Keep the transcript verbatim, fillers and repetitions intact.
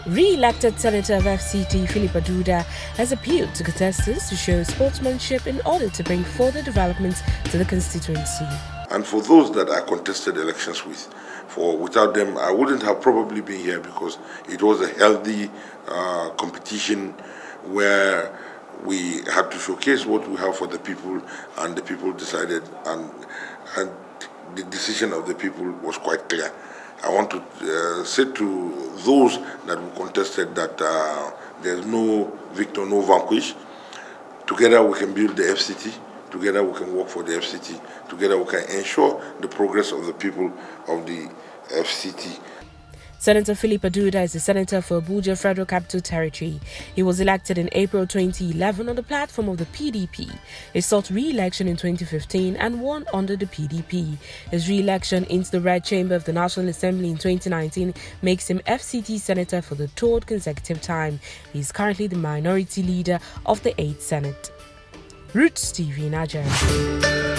Re-elected Senator of F C T Philip Aduda has appealed to contestants to show sportsmanship in order to bring further developments to the constituency. And for those that I contested elections with, for without them I wouldn't have probably been here, because it was a healthy uh, competition where we had to showcase what we have for the people, and the people decided, and and the decision of the people was quite clear. I want to uh, say to those that we contested that uh, there's no Victor No Vanquish. Together we can build the F C T. Together we can work for the F C T. Together we can ensure the progress of the people of the F C T. Senator Philip Aduda is the senator for Abuja Federal Capital Territory. He was elected in April twenty eleven on the platform of the P D P. He sought re-election in twenty fifteen and won under the P D P. His re-election into the Red Chamber of the National Assembly in twenty nineteen makes him F C T senator for the third consecutive time. He is currently the minority leader of the eighth Senate. Roots T V, Nigeria.